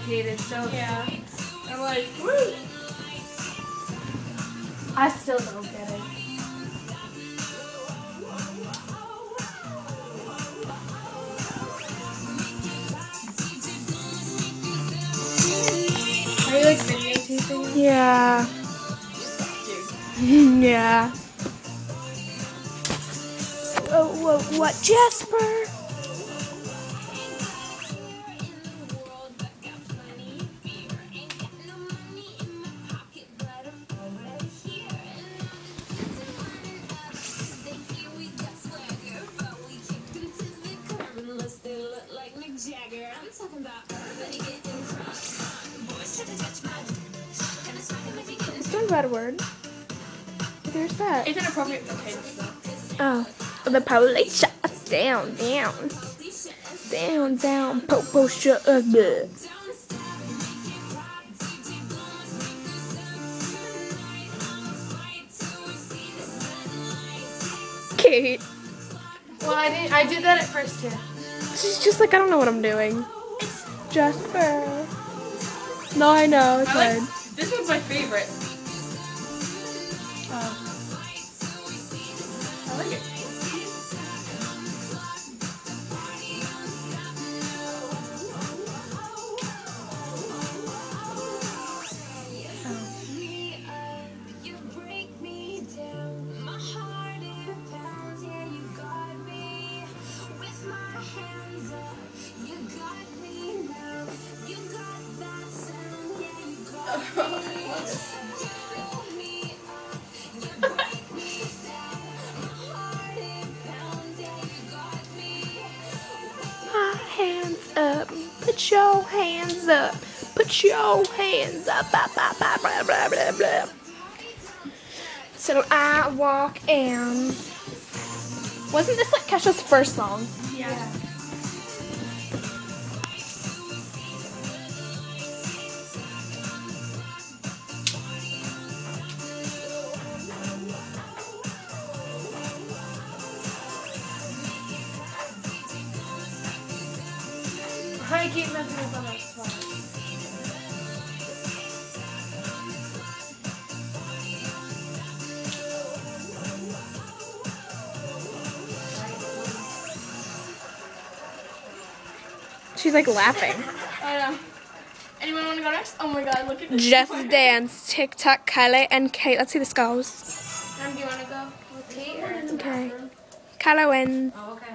complicated, so Yeah. I'm like, woo! I still don't get it. Are you like videotaping? Yeah. Dude. Yeah. Oh, what, Jasper? It's not a bad word. There's that. It's inappropriate for kids, though. Oh, the police shut us down, down, down, down, po shut us down. Kate. Well, I did that at first too. She's just like, I don't know what I'm doing. Jasper. No, I know, it's hard. This one's my favorite. I like it. Hands up, put your hands up, put your hands up, blah, blah, blah, blah, blah, blah, blah. So I walk in. Wasn't this like Kesha's first song? Yeah. I keep messing up on that spot. She's like laughing. I know. Anyone want to go next? Oh my god, look at this. Just Dance, TikTok, Kylie, and Kate. Let's see the scores. Do you want to go with Kate or in the Okay. bathroom? Kylie wins. Oh, okay.